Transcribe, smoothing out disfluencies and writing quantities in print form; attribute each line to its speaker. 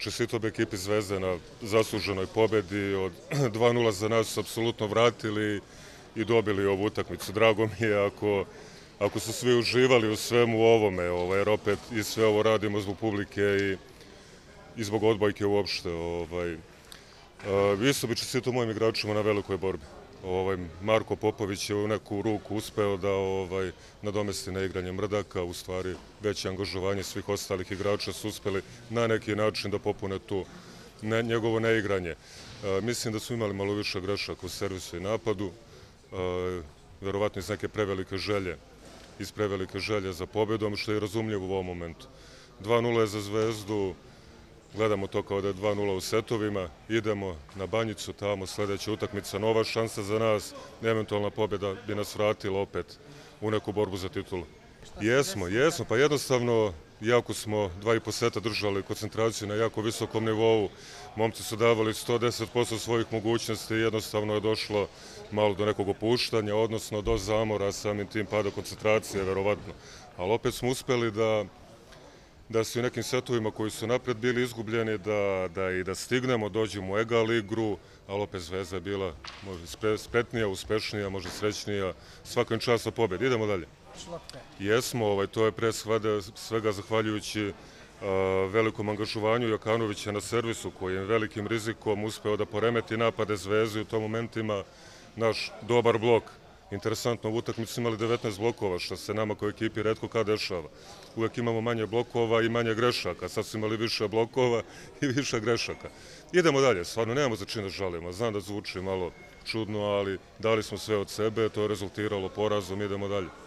Speaker 1: čestitao bi ekipi Zvezde na zasluženoj pobedi. Od 2:0 za nas su apsolutno vratili i dobili ovu utakmicu. Drago mi je ako su svi uživali u svemu ovome, jer opet i sve ovo radimo zbog publike i zbog odbojke uopšte. Isto bi čestitao mojim igračima na velikoj borbi. Marko Popović je u neku ruku uspeo da nadomesti neigranje Mrdaka, u stvari veće angažovanje svih ostalih igrača su uspeli na neki način da popune tu njegovo neigranje. Mislim da su imali malo više grešaka u servisu i napadu, verovatno iz neke prevelike želje za pobedom, što je razumljivo u ovom momentu. 2:0 je za Zvezdu, gledamo to kao da je 2:0 u setovima, idemo na Banjicu, tamo sledeća utakmica, nova šansa za nas, eventualna pobjeda bi nas vratila opet u neku borbu za titulu. Jesmo, pa jednostavno, jako smo 2,5 seta držali koncentraciju na jako visokom nivou, momci su davali 110% svojih mogućnosti i jednostavno je došlo malo do nekog opuštanja, odnosno do zamora, samim tim pada koncentracije, verovatno. Ali opet smo uspeli da su i nekim setovima koji su napred bili izgubljeni, da stignemo, dođemo u egal igru, ali opet Zvezda je bila spretnija, uspešnija, možda srećnija, svakom času pobjedi. Idemo dalje. Jesmo, to je pre svega zahvaljujući velikom angažovanju Jokanovića na servisu, koji je velikim rizikom uspeo da poremeti napade Zvezde i u tom momentima naš dobar blok. Interesantno, u utakmici imali 19 blokova, što se nama kao ekipi retko kad dešava. Uvek imamo manje blokova i manje grešaka, sad su imali više blokova i više grešaka. Idemo dalje, stvarno nemamo za čim da žalimo, znam da zvuči malo čudno, ali dali smo sve od sebe, to je rezultiralo porazom, idemo dalje.